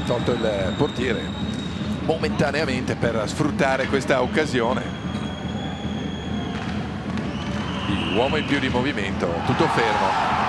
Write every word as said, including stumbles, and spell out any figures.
tolto il portiere momentaneamente per sfruttare questa occasione. L'uomo in più di movimento, tutto fermo.